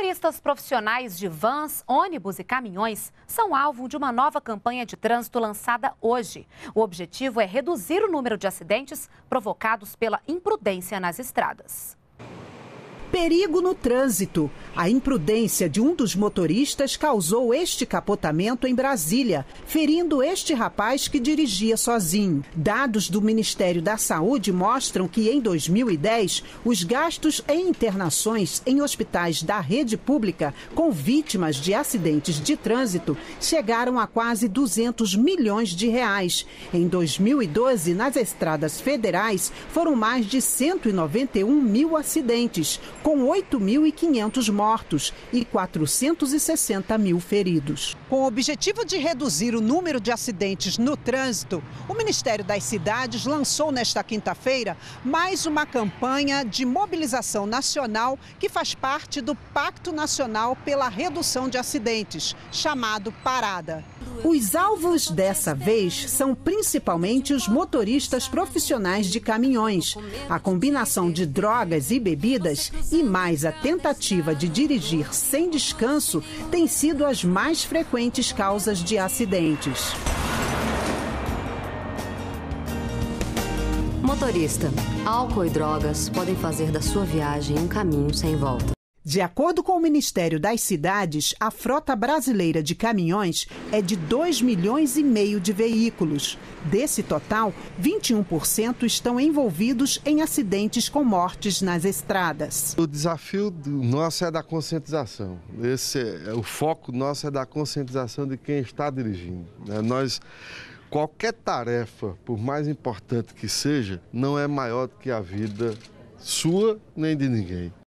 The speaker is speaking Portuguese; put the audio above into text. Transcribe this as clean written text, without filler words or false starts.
Motoristas profissionais de vans, ônibus e caminhões são alvo de uma nova campanha de trânsito lançada hoje. O objetivo é reduzir o número de acidentes provocados pela imprudência nas estradas. Perigo no trânsito. A imprudência de um dos motoristas causou este capotamento em Brasília, ferindo este rapaz que dirigia sozinho. Dados do Ministério da Saúde mostram que em 2010, os gastos em internações em hospitais da rede pública com vítimas de acidentes de trânsito chegaram a quase 200 milhões de reais. Em 2012, nas estradas federais, foram mais de 191 mil acidentes, com 8.500 mortos e 460 mil feridos. Com o objetivo de reduzir o número de acidentes no trânsito, o Ministério das Cidades lançou nesta quinta-feira mais uma campanha de mobilização nacional que faz parte do Pacto Nacional pela Redução de Acidentes, chamado Parada. Os alvos dessa vez são principalmente os motoristas profissionais de caminhões. A combinação de drogas e bebidas e mais a tentativa de dirigir sem descanso tem sido as mais frequentes causas de acidentes. Motorista, álcool e drogas podem fazer da sua viagem um caminho sem volta. De acordo com o Ministério das Cidades, a frota brasileira de caminhões é de 2,5 milhões de veículos. Desse total, 21% estão envolvidos em acidentes com mortes nas estradas. O desafio nosso é da conscientização. O foco nosso é da conscientização de quem está dirigindo. Qualquer tarefa, por mais importante que seja, não é maior do que a vida sua nem de ninguém.